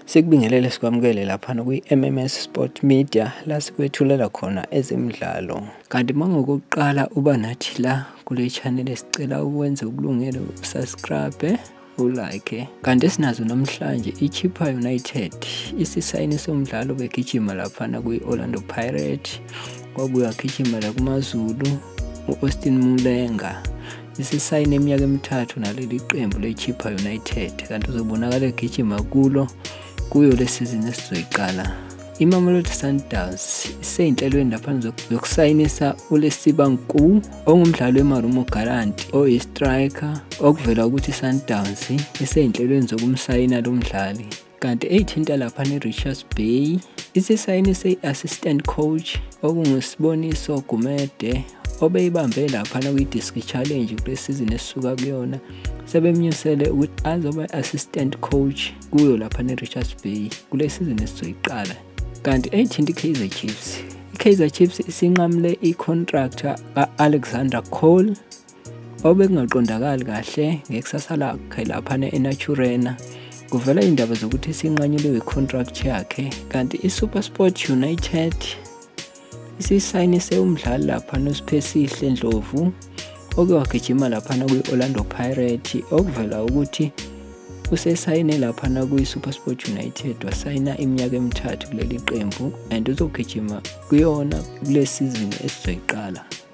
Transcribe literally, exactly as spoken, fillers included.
Sikubingelele sikwamukele lapha kwi-M M S Sport Media la sikwethulela khona ezemidlalo. Kanti mangokuqala uba nathi la kule channel esicela ukwenza ukulungele usubscribe ulike. Kanti sinazo namhlanje iChippa United isisayini somdlalo begijima lapha kwi-Orlando Pirates kwabuya gijima la kumaZulu u-Austin Mulenga. Isisayini eminyaka emithathu naleli qembu leChippa United kanti uzobonakala egijima kulo kuyo le season esizoyiqala. iMamelodi Sundowns iseyinhlelweni lapha zokusayinisa uLesibanku ongumdlali weMarumo Gallant oyi-striker okuvela ukuthi iSundowns iseyinhlelweni zokumsayina lo mdlali. Kanti eyithinta lapha neRichards Bay isisayinise i-assistant coach okunguSboniso obeyibambe lapha kwi-Disc Challenge kule season esisuka kuyona, sebemnyusele ukuthi azoba assistant coach kuyo lapha neRichards Bay kule season esizoyiqala. Kanti eyithinta iKaizer Chiefs iKaizer Chiefs isinqamule icontractor ka-Alexander Cole obekungaqondakali kahle ngekusasa lakhe lapha eNaturena. Kuvela indaba zokuthi isinqanyulwe icontract yakhe. Kanti iSuperSport United isisayinise umdlali lapha noSiphesihle Ndlovu okwagijima lapha kwi-Orlando Pirates okuvela ukuthi usesayine lapha kwi-SuperSport United wasayina iminyaka emithathu kuleli qembu and uzogijima kuyona kule season esizoyiqala.